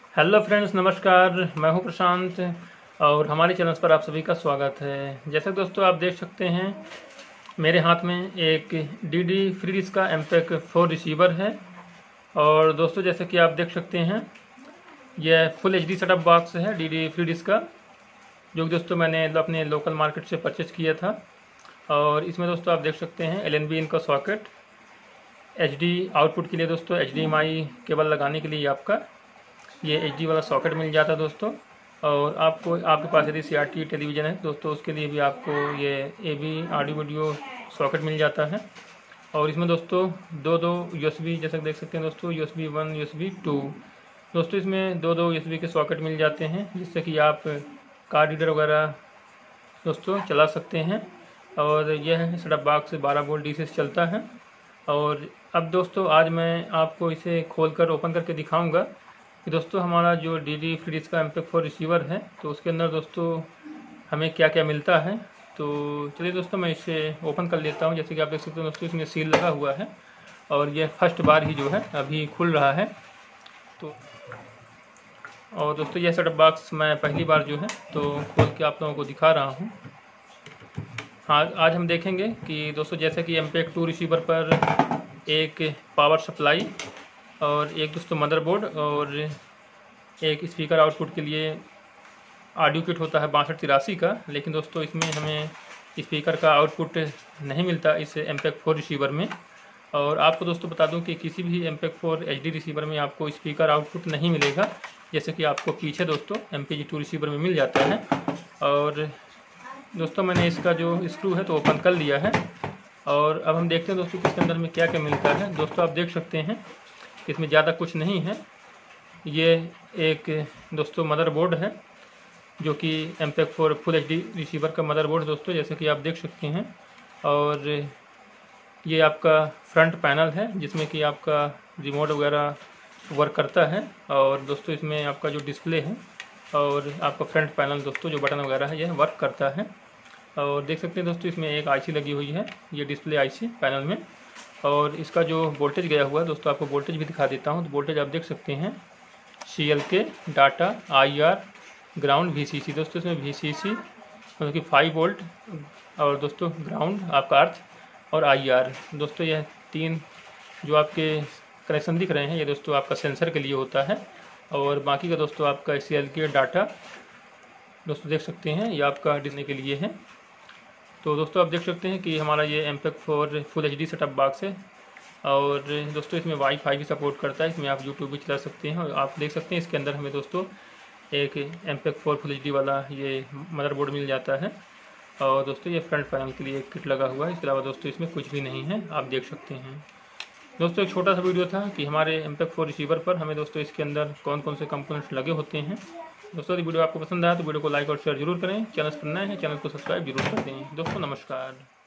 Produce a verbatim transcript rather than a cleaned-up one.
Hello friends, नमस्कार। मैं हूं प्रशांत और हमारे चैनल पर आप सभी का स्वागत है। जैसे दोस्तों आप देख सकते हैं, मेरे हाथ में एक डी डी फ्री डिश का एम पेक फोर रिसीवर है। और दोस्तों जैसे कि आप देख सकते हैं, यह full H D setup box है डी डी फ्री डिश का, जो कि दोस्तों मैंने अपने लोकल मार्केट से परचेज किया था। और इसमें दोस्तों आप देख सकते हैं एल एन बी इनका सॉकेट, एच डी आउटपुट के लिए दोस्तों H D M I cable लगाने के लिए आपका ये एच डी वाला सॉकेट मिल जाता है दोस्तों। और आपको आपके पास यदि सी आर टी टेलीविज़न है दोस्तों, उसके लिए भी आपको ये A V audio video socket मिल जाता है। और इसमें दोस्तों दो दो यू एस बी, जैसे देख सकते हैं दोस्तों, U S B one U S B two दोस्तों, इसमें दो दो यू एस बी के सॉकेट मिल जाते हैं, जिससे कि आप कार्ड रीडर वगैरह दोस्तों चला सकते हैं। और यह सेटअप बॉक्स बारह वोल्ट डी सी से चलता है। और अब दोस्तों आज मैं आपको इसे खोलकर ओपन करके दिखाऊंगा कि दोस्तों हमारा जो डी डी फ्री डिश का एम पेक फोर रिसीवर है, तो उसके अंदर दोस्तों हमें क्या क्या मिलता है। तो चलिए दोस्तों मैं इसे ओपन कर लेता हूं। जैसे कि आप देख सकते हैं दोस्तों, इसमें सील लगा हुआ है और यह फर्स्ट बार ही जो है अभी खुल रहा है। तो और दोस्तों यह सेटअप बॉक्स मैं पहली बार जो है तो खोल के आप लोगों को दिखा रहा हूँ। हाँ, आज हम देखेंगे कि दोस्तों जैसे कि एम पेक टू रिसीवर पर एक पावर सप्लाई और एक दोस्तों मदरबोर्ड और एक स्पीकर आउटपुट के लिए ऑडियो किट होता है बासठ तिरासी का। लेकिन दोस्तों इसमें हमें स्पीकर का आउटपुट नहीं मिलता इस एम पेक फोर रिसीवर में। और आपको दोस्तों बता दूं कि किसी भी MPEG four H D receiver में आपको स्पीकर आउटपुट नहीं मिलेगा, जैसे कि आपको पीछे दोस्तों M P G two receiver में मिल जाता है। और दोस्तों मैंने इसका जो स्क्रू है तो ओपन कर लिया है। और अब हम देखते हैं दोस्तों इसके अंदर में क्या क्या मिलता है। दोस्तों आप देख सकते हैं इसमें ज़्यादा कुछ नहीं है। ये एक दोस्तों मदरबोर्ड है, जो कि MPEG four full H D receiver का मदरबोर्ड दोस्तों, जैसे कि आप देख सकते हैं। और ये आपका फ्रंट पैनल है, जिसमें कि आपका रिमोट वगैरह वर्क करता है। और दोस्तों इसमें आपका जो डिस्प्ले है और आपका फ्रंट पैनल दोस्तों जो बटन वगैरह है यह वर्क करता है। और देख सकते हैं दोस्तों इसमें एक आईसी लगी हुई है, ये डिस्प्ले आईसी पैनल में। और इसका जो वोल्टेज गया हुआ है दोस्तों, आपको वोल्टेज भी दिखा देता हूँ। तो वोल्टेज आप देख सकते हैं, C L K, data, I R, ground, V C C दोस्तों। इसमें वी सी सी मतलब कि फाइव वोल्ट और दोस्तों ग्राउंड आपका अर्थ और आई आर दोस्तों, यह तीन जो आपके कनेक्शन दिख रहे हैं ये दोस्तों आपका सेंसर के लिए होता है। और बाकी का दोस्तों आपका सी एल के डाटा दोस्तों देख सकते हैं, ये आपका डिस्प्ले के लिए है। तो दोस्तों आप देख सकते हैं कि हमारा ये MPEG four full H D setup box है। और दोस्तों इसमें वाईफाई भी सपोर्ट करता है, इसमें आप यूट्यूब भी चला सकते हैं। और आप देख सकते हैं इसके अंदर हमें दोस्तों एक MPEG four full H D वाला ये मदरबोर्ड मिल जाता है। और दोस्तों ये फ्रंट पैनल के लिए एक किट लगा हुआ है। इसके अलावा दोस्तों इसमें कुछ भी नहीं है, आप देख सकते हैं। दोस्तों एक छोटा सा वीडियो था कि हमारे एम पेक फोर रिसीवर पर हमें दोस्तों इसके अंदर कौन कौन से कंपोनेंट्स लगे होते हैं। दोस्तों यदि वीडियो आपको पसंद आया तो वीडियो को लाइक और शेयर जरूर करें। चैनल पर नए हैं चैनल को सब्सक्राइब जरूर कर दें। दोस्तों नमस्कार।